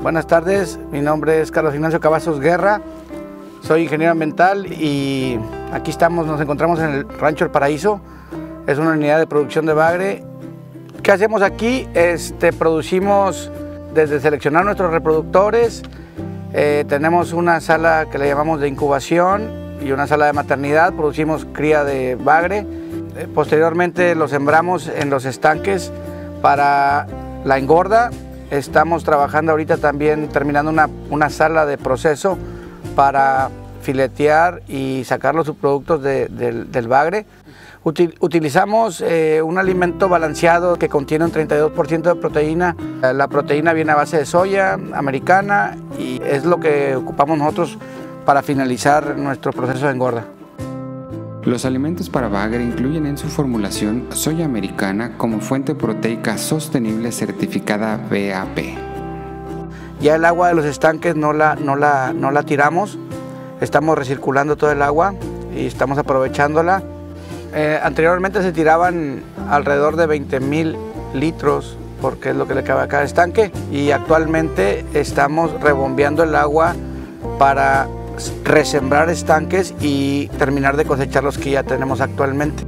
Buenas tardes, mi nombre es Carlos Ignacio Cavazos Guerra, soy ingeniero ambiental y aquí nos encontramos en el Rancho El Paraíso. Es una unidad de producción de bagre. ¿Qué hacemos aquí? Producimos desde seleccionar nuestros reproductores, tenemos una sala que le llamamos de incubación y una sala de maternidad, producimos cría de bagre. Posteriormente lo sembramos en los estanques para la engorda. Estamos trabajando ahorita también terminando una sala de proceso para filetear y sacar los subproductos del bagre. Utilizamos un alimento balanceado que contiene un 32% de proteína. La proteína viene a base de soya americana y es lo que ocupamos nosotros para finalizar nuestro proceso de engorda. Los alimentos para bagre incluyen en su formulación soya americana como fuente proteica sostenible certificada BAP. Ya el agua de los estanques no la tiramos, estamos recirculando todo el agua y estamos aprovechándola. Anteriormente se tiraban alrededor de 20,000 litros porque es lo que le cabe a cada estanque y actualmente estamos rebombeando el agua para resembrar estanques y terminar de cosechar los que ya tenemos actualmente.